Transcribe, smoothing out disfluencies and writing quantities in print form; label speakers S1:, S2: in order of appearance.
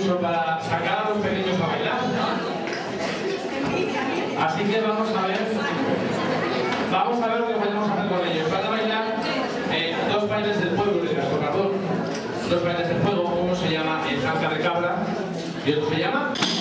S1: incluso para sacar a los pequeños a bailar. Así que vamos a ver lo que podemos hacer con ellos. Van a bailar dos bailes del pueblo de Castorrador. Dos bailes del fuego, uno se llama el Zanca de Cabra y otro se llama